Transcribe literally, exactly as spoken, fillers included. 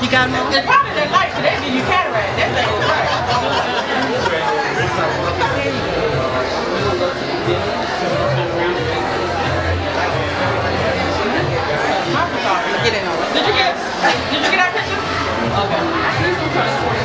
You got them all? They probably didn't like it. They give you cataract. That thing is right. Did you get? Did you get that picture? Okay.